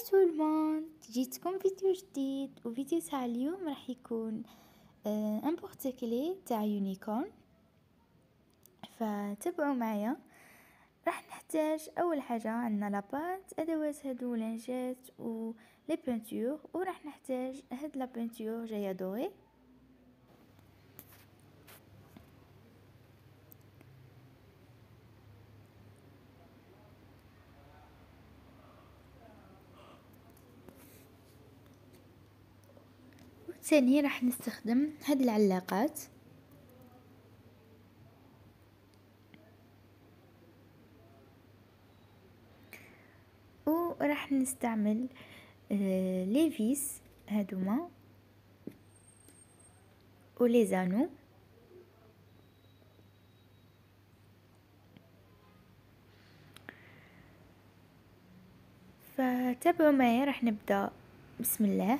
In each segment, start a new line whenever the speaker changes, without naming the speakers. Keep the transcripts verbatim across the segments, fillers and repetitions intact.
تو الموند، جيتكم فيديو جديد، وفيديو تاع اليوم راح يكون ان بورتكلي تاع يونيكورن. فتبعوا معايا. راح نحتاج اول حاجه عندنا لاباط، ادوات هادو لانجات و لي بينتور، وراح نحتاج هاد لا بينتور جايه دوري. ثاني راح نستخدم هاد العلاقات، وراح نستعمل آه لي فيس هادوما ولي زانو. فتابعوا معي، راح نبدأ. بسم الله.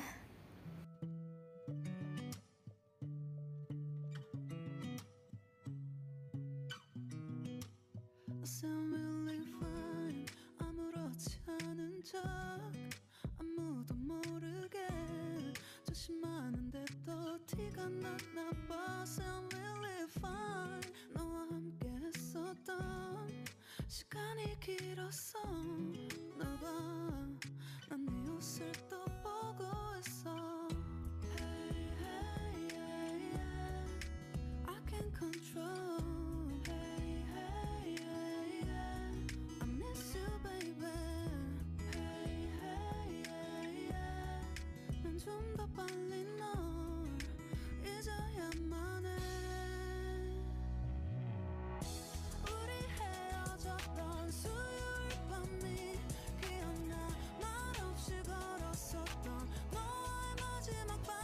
아무렇지 않은 척 아무도 모르게 조심하는데 또 티가 났나 봐. Sound really fine. 너와 함께 했었던 시간이 길었어. 너봐 난 네 옷을 또 보고 있어. Hey hey yeah yeah I can't control. Hey hey yeah yeah I miss you baby. Hey hey yeah yeah 난 좀 더 빨리 널 잊어야만 해. 우리 헤어졌던 수요일 밤이 기억나. 말없이 걸었었던 너와의 마지막 밤.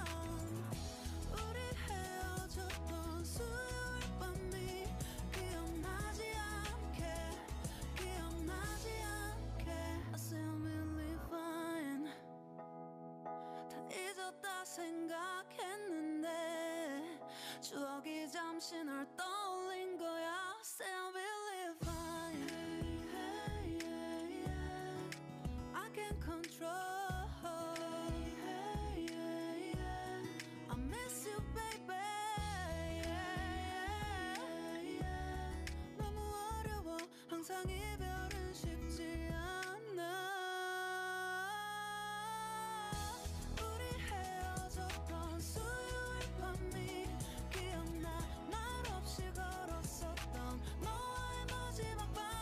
우리 헤어졌던 수요일 밤이 기억나지 않게 기억나지 않게. I sound really fine. 다 잊었다 생각했는데 추억이 잠시 널 떠올린 거야. Sound really fine. Hey, hey, yeah. I can't control. Hey, yeah, yeah. I miss you, baby. Yeah, yeah, yeah. 너무 어려워. 항상 이별은 쉽지 않아. 우리 헤어졌던 수요일 밤이 기억나. 말없이 걸었었던 너와의 마지막 밤.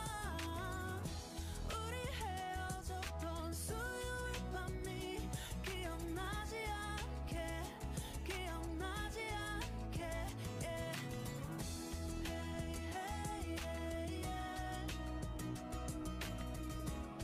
우리 헤어졌던 수요일 밤이 기억나지 않게 기억나지 않게. Yeah. Hey, hey, yeah, yeah.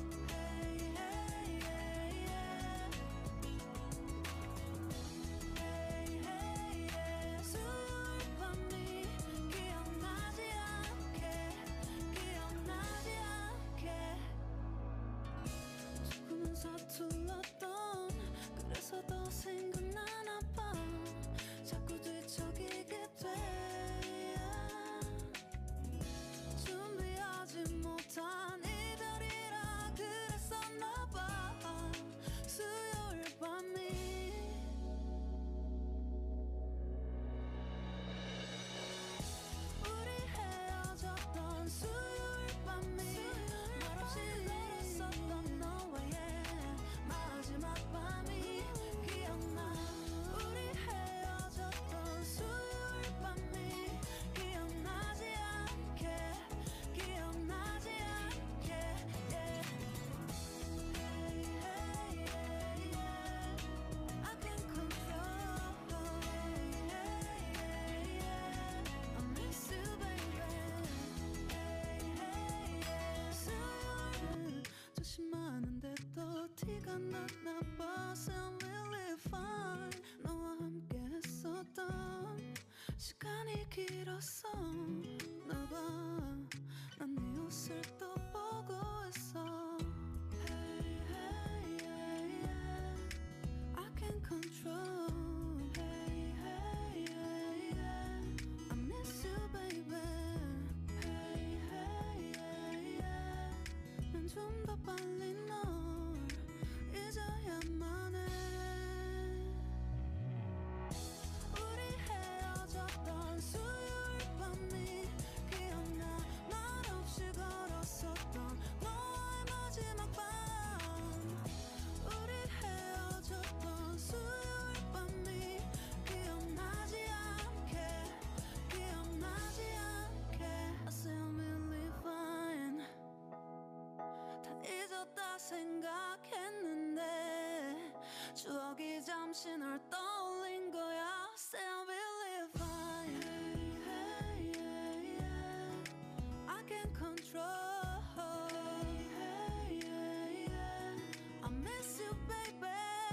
control. Hey, hey, yeah. I miss you, baby.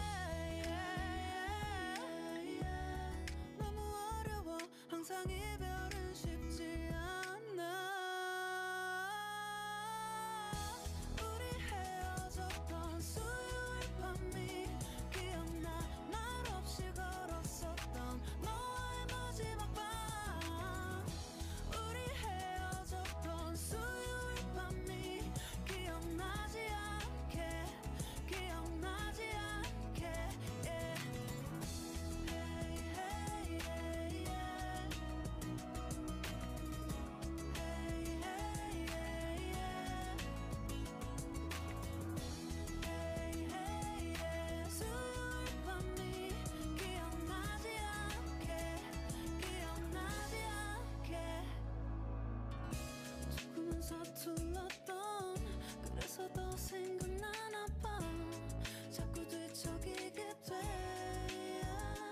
Yeah, yeah. 너무 어려워. 항상 이별은 쉽지 않아. 우리 헤어졌던 수요일 밤이 기억나. 말 없이 걸었었던 너와의 마지막 밤. 우리 헤어졌던 수요일 밤이 기억나지 않게, 기억나지 않게. Yeah. Hey, hey, yeah, yeah. Hey, hey, yeah, yeah. Hey, hey, yeah. 수요일 밤이 기억나지 않게, 기억나지 않게. 조금은 서툴렀던 그래서 더 생각나나 봐. 자꾸 뒤척이게 돼.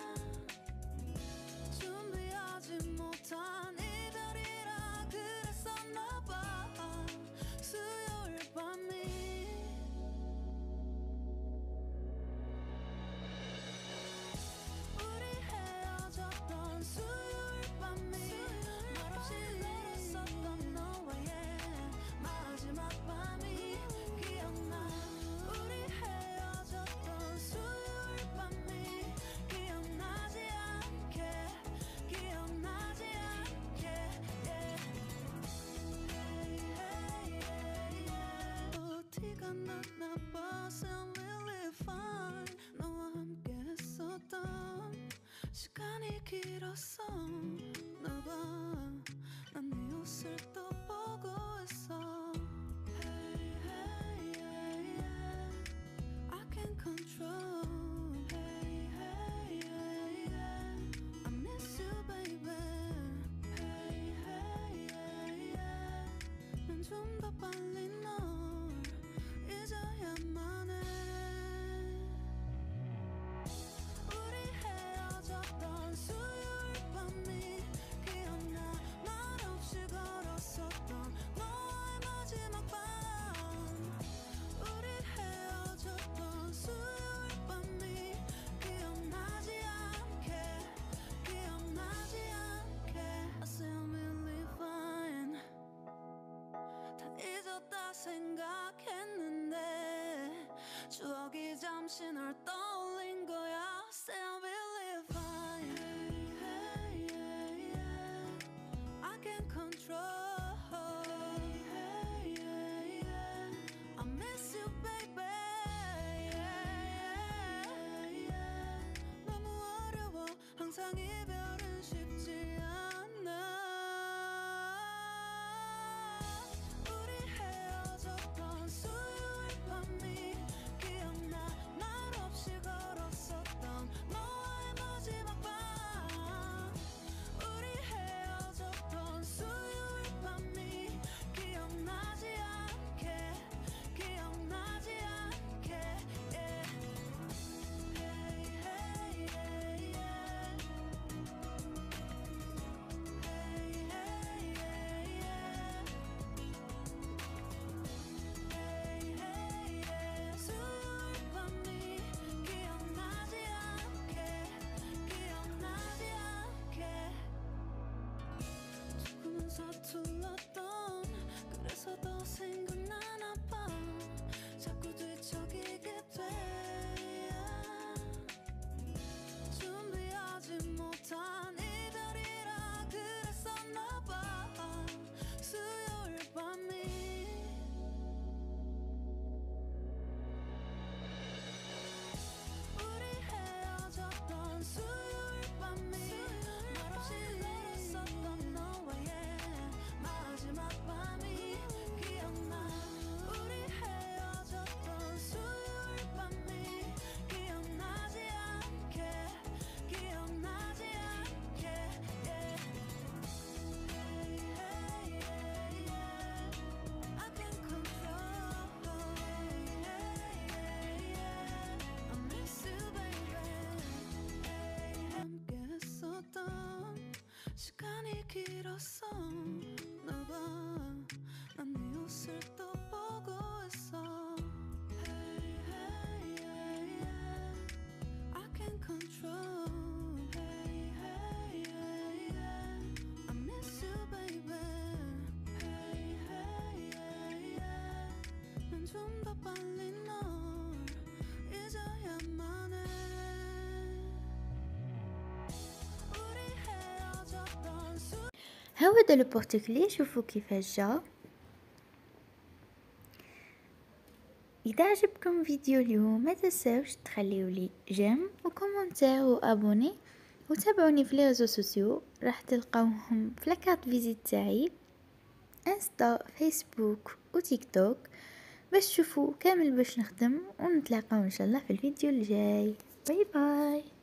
준비하지 못한 이별이라 그랬었나 봐. 수요일 밤이 우리 헤어졌던 수요일 밤이 말없이 걸었었던 너와의 마지막 밤이 기억나. 우리 헤어졌던 수요일 밤이 기억나지 않게, 기억나지 않게. Yeah. Hey, hey, yeah, yeah. 어디가 났나 봐. Sound really fine. 너와 함께 했었던 시간이 길었어. 나봐. 난 네 옷을 또 보고 있어. Hey, hey, yeah, yeah. I can't control. Hey, hey, yeah, yeah. I miss you, baby. Hey, hey, yeah, yeah. 난 좀 더 빨리 널 잊어야만 해. 우리 헤어졌던 수요일 밤이 기억나. 말 없이 걸었었던 너와의 마지막 밤. 우리 헤어졌던 수요일 밤이 기억나지 않게, 기억나지 않게. I say I'm really fine. 다 잊었다 생각했는데 추억이 잠시 널 떠올린 거야. Say I'm really fine. Hey, hey, yeah. I can't control. Hey, hey, yeah. I miss you, baby. Yeah, yeah. 너무 어려워. 항상 이별은 쉽지 않아. 우리 헤어졌던 수요일 밤이 기억나. 말 없이 걸었었던 너와의 마지막 밤. 우리 헤어졌던 수요일 밤이 기억나지 않게, 기억나지 않게. Yeah. Hey, hey, yeah, yeah. Hey, hey, yeah, yeah. Hey, hey, yeah. 수요일 밤이 기억나지 않게, 기억나지 않게. 조금은 서툴렀던 그래서 더 생각나나 봐. 자꾸 뒤척이게 돼. 준비하지 못한 이별이라 그랬었나 봐. 수요일 밤이 우리 헤어졌던 수요일 밤이 말없이 걸었었던 너와의 마지막 밤이 기억나. 우리 헤어졌던 수요일 밤이 기억나지 않게, 기억나지 않게. Yeah. Hey, hey, yeah, yeah. I can't control. Hey, hey, yeah. I miss you, baby. Hey, 함께 했었던 시간이 길었어. 나봐. 난
هذا لو بورتوكلي، شوفوا كيفاش جا. اذا عجبكم فيديو اليوم ما تنساوش تخليو لي جيم وكومنتير وابوني، وتابعوني في لي ريزو سوسيو، راح تلقاوهم في لاكارت فيزيت تاعي انستا فيسبوك وتيك توك باش تشوفوا كامل باش نخدم، ونتلاقاو ان شاء الله في الفيديو الجاي. باي باي.